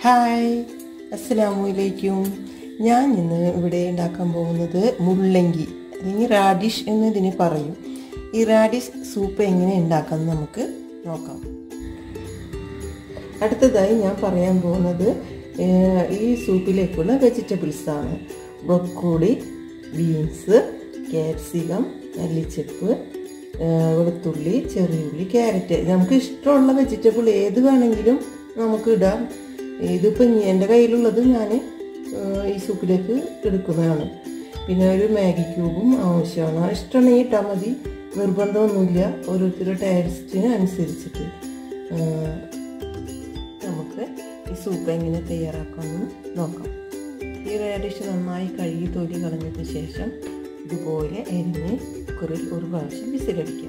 Hi, അസ്സലാമലൈക്കും. ഞാൻ ഇന്ന് ഇവിടെ ഉണ്ടാക്കാൻ പോകുന്നത് മുള്ളങ്കി അല്ലെങ്കിൽ റാഡിഷ് എന്നതിന് പറയും. ഈ റാഡിഷ് സൂപ്പ് എങ്ങനെ ഉണ്ടാക്കാമെന്ന് നമുക്ക് നോക്കാം. അടുത്തതായി ഞാൻ പറയാൻ പോകുന്നത് ഈ സൂപ്പിലേക്കുള്ള വെജിറ്റബിൾസാണ്. ബ്രൊക്കോളി, ബീൻസ്, ക്യാപ്സിക്കം, മല്ലിച്ചപ്പ്, വെളുത്തുള്ളി, ചെറിയുള്ളി, ക്യാരറ്റ്. നമുക്ക് ഇഷ്ടമുള്ള വെജിറ്റബിൾ ഏത് വേണമെങ്കിലും നമുക്ക് ഇടാം. ഇതിപ്പോൾ എൻ്റെ കയ്യിലുള്ളത് ഞാൻ ഈ സൂപ്പിലേക്ക് എടുക്കുന്നതാണ്. പിന്നെ ഒരു മാഗി ക്യൂബും ആവശ്യമാണ്. ഇഷ്ടമുണ്ടെങ്കിൽ ഇട്ടാൽ മതി, നിർബന്ധമൊന്നുമില്ല. ഓരോരുത്തരുടെ ടേസ്റ്റിന് അനുസരിച്ചിട്ട് നമുക്ക് ഈ സൂപ്പ് എങ്ങനെ തയ്യാറാക്കാമെന്ന് നോക്കാം. ഈ റാഡിഷ് നന്നായി കഴുകി തൊലി കളഞ്ഞതിന് ശേഷം ഇതുപോലെ എരിഞ്ഞ് കുക്കറിൽ ഒരു പ്രാവശ്യം വിസിലടിക്കാം.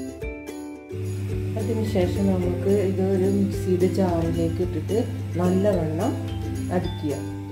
അതിനുശേഷം നമുക്ക് ഇതൊരു മിക്സിയുടെ ജാറിലേക്ക് ഇട്ടിട്ട് നല്ലവണ്ണം അടിക്കുക.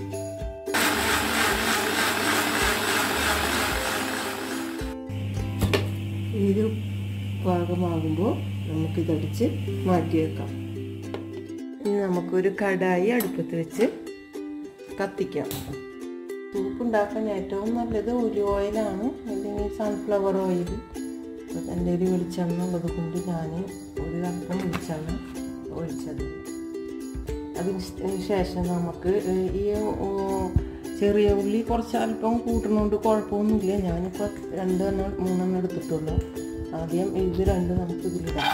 ഇത് പാകമാകുമ്പോൾ നമുക്കിതടിച്ച് മാറ്റി വെക്കാം. ഇനി നമുക്കൊരു കടായി അടുപ്പത്ത് വെച്ച് കത്തിക്കാം. സൂപ്പ് ഉണ്ടാക്കാൻ ഏറ്റവും നല്ലത് ഒലിവ് ഓയിലാണ്, അല്ലെങ്കിൽ സൺഫ്ലവർ ഓയിൽ. എൻ്റെ ഒരു വെളിച്ചെണ്ണ ഉള്ളത് കൊണ്ട് ഞാൻ ഒരു കഷ്ണം വെളിച്ചെണ്ണ ഒഴിച്ചത്. അതിന് ശേഷം നമുക്ക് ഈ ചെറിയ ഉള്ളി കുറച്ച് അല്പം കൂട്ടുന്നതുകൊണ്ട് കുഴപ്പമൊന്നുമില്ല. ഞാനിപ്പോൾ 2-3 എടുത്തിട്ടുള്ളൂ. ആദ്യം ഇത് രണ്ടും നമുക്ക് ഇതിലിടാം.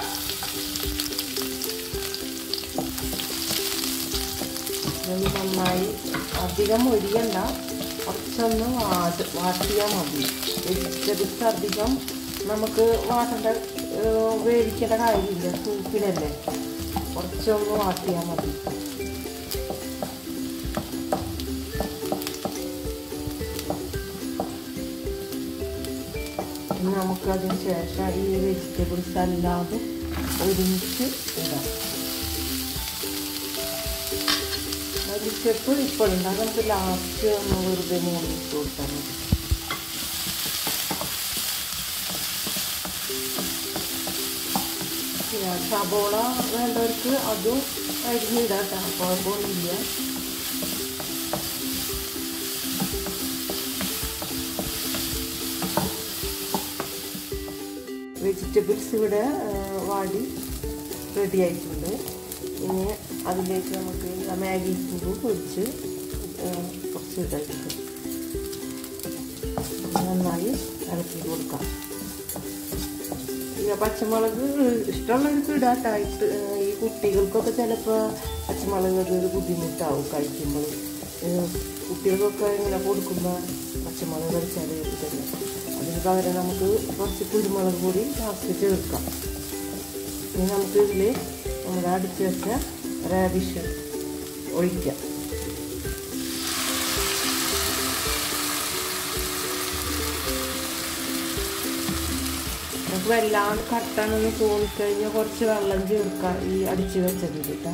നന്നായി അധികം ഒഴിയണ്ട, കുറച്ചൊന്ന് വാട്ടിയാൽ മതി. വെജിറ്റബിൾസ് അധികം നമുക്ക് വാട്ടേണ്ട വേവിക്കേണ്ട കാര്യമില്ല, സൂപ്പിലല്ലേ. കുറച്ചൊന്ന് വാട്ടിയാൽ മതി. നമുക്കതിന് ശേഷം ഈ വെജിറ്റബിൾസ് അല്ലാതെ ഒരുമിച്ച് ഇടാം. മല്ലിച്ചപ്പ് ഇപ്പോഴുണ്ടാകും, നമുക്ക് ലാസ്റ്റ് ഒന്ന് വെറുതെ മൂന്നിട്ട് കൊടുത്താൽ മതി. സബോള വേണ്ടവർക്ക് അതും അരിഞ്ഞിടാം, കുഴപ്പമൊന്നുമില്ല. വെജിറ്റബിൾസ് ഇവിടെ വാടി റെഡി ആയിട്ടുണ്ട്. ഇനി അതിലേക്ക് നമുക്ക് മാഗി ക്യൂബ് പൊടിച്ച് കുറച്ച് ഇടാം. നന്നായി ഇളക്കി കൊടുക്കാം. പച്ചമുളക് ഇഷ്ടമുള്ളവർക്ക് ഇടാട്ടായിട്ട്. ഈ കുട്ടികൾക്കൊക്കെ ചിലപ്പോൾ പച്ചമുളക് അതൊരു ബുദ്ധിമുട്ടാവും കഴിക്കുമ്പോൾ. കുട്ടികൾക്കൊക്കെ ഇങ്ങനെ കൊടുക്കുമ്പോൾ പച്ചമുളക് കഴിച്ചാൽ ഇതല്ല. അതിന് പകരം നമുക്ക് കുറച്ച് കുരുമുളക് പൊടി ലാസ്റ്റ് ചേർക്കാം. ഇനി നമുക്ക് ഇതിൽ നമ്മൾ അടിച്ച് വെച്ച റാഡിഷ് ഒഴിക്കാം. നമുക്ക് വല്ലാണ്ട് കട്ടാനൊന്ന് തോന്നിക്കഴിഞ്ഞാൽ കുറച്ച് വെള്ളം ചേർക്കാം ഈ അടിച്ച് വെച്ചതിൽ കേട്ടോ.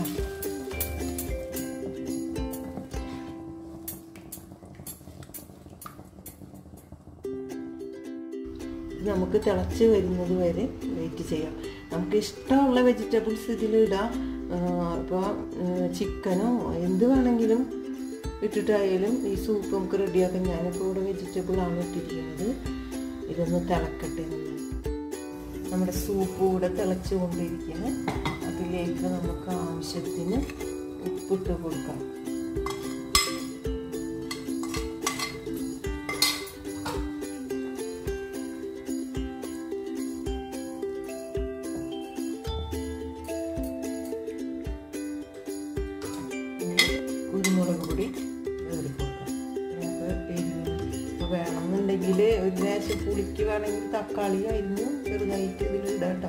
നമുക്ക് തിളച്ച് വരുന്നത് വരെ വെയിറ്റ് ചെയ്യാം. നമുക്ക് ഇഷ്ടമുള്ള വെജിറ്റബിൾസ് ഇതിലിടാം. ഇപ്പോൾ ചിക്കനോ എന്ത് വേണമെങ്കിലും ഇട്ടിട്ടായാലും ഈ സൂപ്പ് നമുക്ക് റെഡിയാക്കാം. ഞാനിപ്പോൾ ഇവിടെ വെജിറ്റബിളാണ് ഇട്ടിരിക്കുന്നത്. ഇതൊന്ന് തിളക്കട്ടെ. നമ്മുടെ സൂപ്പ് കൂടെ തിളച്ച് കൊണ്ടിരിക്കുകയാണ്. അതിലേക്ക് നമുക്ക് ആവശ്യത്തിന് ഉപ്പിട്ട് കൊടുക്കാം. കുരുമുളക് പൊടി ചേർത്ത് കൊടുക്കാം. വേണമെന്നുണ്ടെങ്കിൽ ഒരു ലേശം പുളിക്ക് വേണമെങ്കിൽ തക്കാളി അരിഞ്ഞ് ചെറുതായിട്ട് ഇതിൽ ഇടാട്ടോ.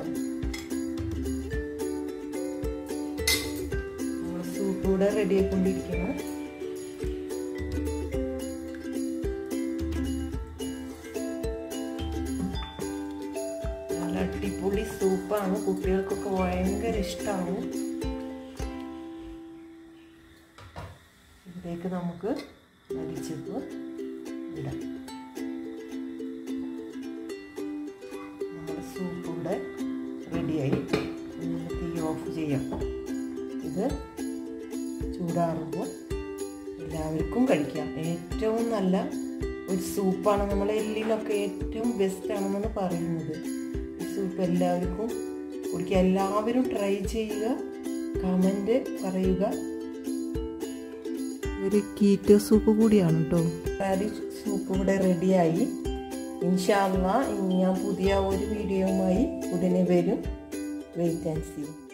നമ്മുടെ സൂപ്പ് കൂടെ റെഡി ആയിക്കൊണ്ടിരിക്കണം. നല്ല അടിപൊളി സൂപ്പാണ്, കുട്ടികൾക്കൊക്കെ ഭയങ്കര ഇഷ്ടമാവും. ഇതിലേക്ക് നമുക്ക് മല്ലിച്ചപ്പ് ഇടാം. നമ്മുടെ സൂപ്പ് ഇവിടെ റെഡിയായി. തീ ഓഫ് ചെയ്യാം. ഇത് ചൂടാറുമ്പോൾ എല്ലാവർക്കും കഴിക്കാം. ഏറ്റവും നല്ല ഒരു സൂപ്പാണ്. നമ്മളെ എല്ലിനൊക്കെ ഏറ്റവും ബെസ്റ്റാണെന്നാണ് പറയുന്നത്. ഈ സൂപ്പ് എല്ലാവർക്കും കുടിക്കുക. എല്ലാവരും ട്രൈ ചെയ്യുക, കമൻറ്റ് പറയുക. ഒരു കീറ്റോ സൂപ്പ് കൂടിയാണ് കേട്ടോ. സൂപ്പ് ഇവിടെ റെഡിയായി. ഇൻഷാ അല്ലാഹ് ഇനി ഞാൻ പുതിയ ഒരു വീഡിയോയുമായി ഉടനെ വരും. Wait and see.